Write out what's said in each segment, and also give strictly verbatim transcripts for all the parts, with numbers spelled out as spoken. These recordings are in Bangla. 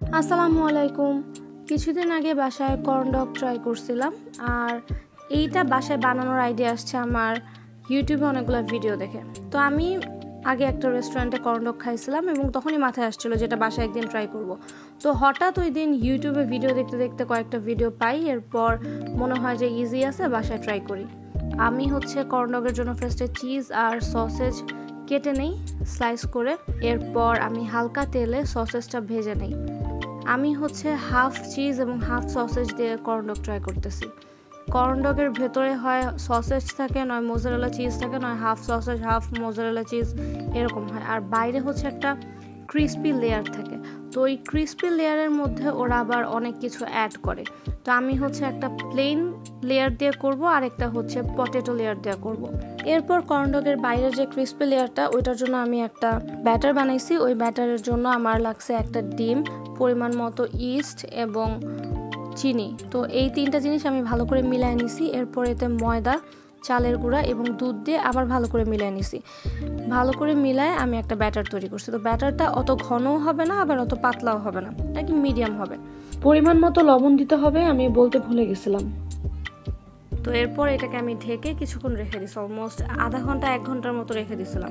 আসসালামু আলাইকুম। কিছুদিন আগে বাসায় কর্ন ডগ ট্রাই করছিলাম, আর এইটা বাসায় বানানোর আইডিয়া আসছে আমার ইউটিউবে অনেকগুলো ভিডিও দেখে। তো আমি আগে একটা রেস্টুরেন্টে কর্ন ডগ খাইছিলাম এবং তখনই মাথায় আসছিল যেটা বাসায় একদিন ট্রাই করব। তো হঠাৎ ওই দিন ইউটিউবে ভিডিও দেখতে দেখতে কয়েকটা ভিডিও পাই, এরপর মনে হয় যে ইজি আছে, বাসায় ট্রাই করি। আমি হচ্ছে কর্ন ডগের জন্য ফার্স্টে চিজ আর সসেজ কেটে নেই স্লাইস করে, এরপর আমি হালকা তেলে সসেজটা ভেজে নেই। আমি হচ্ছে হাফ চিজ এবং হাফ সসেজ দিয়ে কর্ন ডগ ট্রাই করতেছি। কর্ন ডগের ভেতরে হয় সসেজ থাকে, নয় মোজারেলা চিজ থাকে, নয় half sausage half mozzarella cheese, এরকম হয়। আর বাইরে হচ্ছে একটা ক্রিস্পি লেয়ার থাকে। তো ওই ক্রিস্পি লেয়ারের মধ্যে ওরা আবার অনেক কিছু অ্যাড করে। তো আমি হচ্ছে একটা প্লেন লেয়ার দিয়ে করব, আর একটা হচ্ছে পটেটো লেয়ার দিয়ে করব। এরপর কর্ন ডগের বাইরের যে ক্রিস্পি লেয়ারটা, ওইটার জন্য আমি একটা ব্যাটার বানাইছি। ওই ব্যাটারের জন্য আমার লাগছে একটা ডিম, পরিমাণ মতো ইস্ট এবং চিনি। তো এই তিনটা জিনিস আমি ভালো করে মিলাই নিছি। এরপর এতে ময়দা, চালের গুঁড়া এবং দুধ দিয়ে আবার ভালো করে মিলাই নিছি। ভালো করে মিলায় আমি একটা ব্যাটার তৈরি করছি। তো ব্যাটারটা অত ঘনও হবে না, আবার অত পাতলাও হবে না, আর কি মিডিয়াম হবে। পরিমাণ মতো লবণ দিতে হবে, আমি বলতে ভুলে গেছিলাম। তো এরপর এটাকে আমি ঢেকে কিছুক্ষণ রেখে দিছি, অলমোস্ট আধা ঘন্টা এক ঘন্টার মতো রেখে দিছিলাম।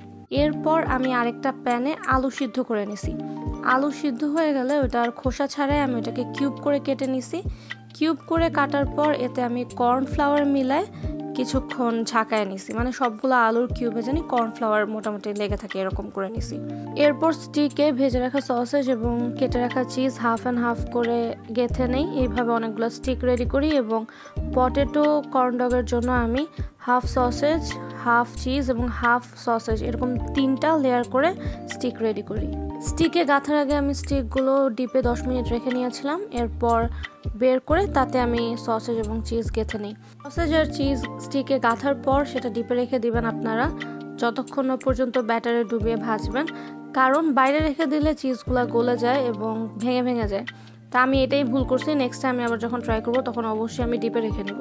এরপর আমি আরেকটা প্যানে আলু সিদ্ধ করে নিছি। আলু সিদ্ধ হয়ে গেলে ওটার খোসা ছাড়াই আমি ওটাকে কিউব করে কেটে নিছি। কিউব করে কাটার পর এতে আমি কর্নফ্লাওয়ার মিলায় কিছুক্ষণ ঝাঁকায় নিছি, মানে সবগুলো আলুর কিউবে জানি কর্নফ্লাওয়ার মোটামুটি লেগে থাকে, এরকম করে নিছি। এরপর স্টিকে ভেজে রাখা সসেজ এবং কেটে রাখা চিজ হাফ অ্যান্ড হাফ করে গেঁথে নেই। এইভাবে অনেকগুলো স্টিক রেডি করি এবং পটেটো কর্ন ডগের জন্য আমি হাফ সসেজ হাফ চিজ এবং হাফ সসেজ এরকম তিনটা লেয়ার করে স্টিক রেডি করি। স্টিকে গাঁথার আগে আমি স্টিকগুলো ডিপে দশ মিনিট রেখে নিয়েছিলাম। এরপর বের করে তাতে আমি সসেজ এবং চিজ গেঁথে নিই। সসেজ আর চিজ স্টিকে গাঁথার পর সেটা ডিপে রেখে দিবেন আপনারা, যতক্ষণ না পর্যন্ত ব্যাটারে ডুবিয়ে ভাজবেন, কারণ বাইরে রেখে দিলে চিজগুলো গলে যায় এবং ভেঙে ভেঙে যায়। তা আমি এটাই ভুল করছি। নেক্সট টাইম আমি আবার যখন ট্রাই করবো তখন অবশ্যই আমি ডিপে রেখে নেব।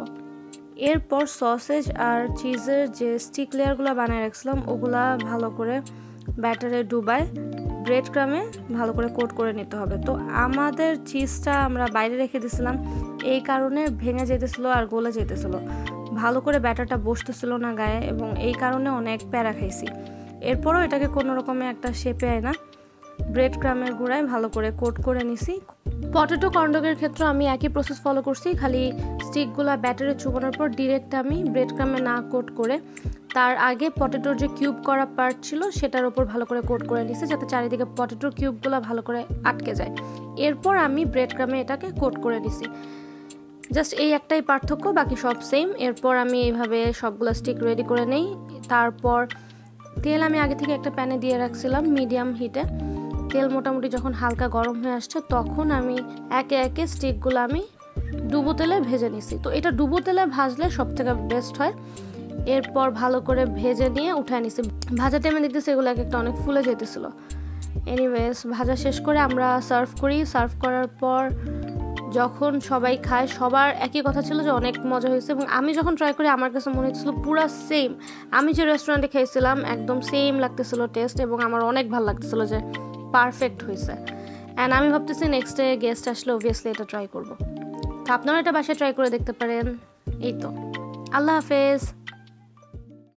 এরপর সসেজ আর চিজের যে স্টিক লেয়ারগুলো বানিয়ে রাখছিলাম ওগুলা ভালো করে ব্যাটারে ডুবায় ব্রেড ক্রামে ভালো করে কোট করে নিতে হবে। তো আমাদের চিজটা আমরা বাইরে রেখে দিয়েছিলাম, এই কারণে ভেঙে যেতেছিলো আর গলে যেতেছিলো, ভালো করে ব্যাটারটা বসতেছিল না গায়ে, এবং এই কারণে অনেক প্যারা খাইছি। এরপরও এটাকে কোনো রকমে একটা শেপে আয় না ব্রেড ক্রামের গুঁড়ায় ভালো করে কোট করে নিছি। পটেটো কর্ন ডগের ক্ষেত্রে আমি একই প্রসেস ফলো করছি, খালি স্টিকগুলো ব্যাটারে চুবানোর পর ডিরেক্ট আমি ব্রেড ক্রামে না কোট করে তার আগে পটেটোর যে কিউব করা পার্ট ছিল সেটার উপর ভালো করে কোট করে নিছি, যাতে চারিদিকে পটেটোর কিউবগুলো ভালো করে আটকে যায়। এরপর আমি ব্রেড ক্রামে এটাকে কোট করে নিছি। জাস্ট এই একটাই পার্থক্য, বাকি সব সেম। এরপর আমি এইভাবে সবগুলো স্টিক রেডি করে নেই। তারপর তেল আমি আগে থেকে একটা প্যানে দিয়ে রাখছিলাম মিডিয়াম হিটে। তেল মোটামুটি যখন হালকা গরম হয়ে আসছে তখন আমি একে একে স্টিকগুলো আমি ডুবো তেলে ভেজে নিছি। তো এটা ডুবো তেলে ভাজলে সব থেকে বেস্ট হয়। এরপর ভালো করে ভেজে নিয়ে উঠায় নিছি। ভাজা টাইমে দেখতেছি এগুলো এক একটা অনেক ফুলে যেতেছিল। এনিওয়েজ ভাজা শেষ করে আমরা সার্ভ করি। সার্ভ করার পর যখন সবাই খায় সবার একই কথা ছিল যে অনেক মজা হয়েছে, এবং আমি যখন ট্রাই করি আমার কাছে মনে হচ্ছিল পুরো সেম আমি যে রেস্টুরেন্টে খেয়েছিলাম, একদম সেম লাগতেছিল টেস্ট, এবং আমার অনেক ভালো লাগতেছিল যে পারফেক্ট হয়েছে। অ্যান্ড আমি ভাবতেছি নেক্সট ডে গেস্ট আসলে অবভিয়াসলি এটা ট্রাই করবো। তো আপনারা এটা বাসায় ট্রাই করে দেখতে পারেন। এই তো, আল্লাহ হাফেজ।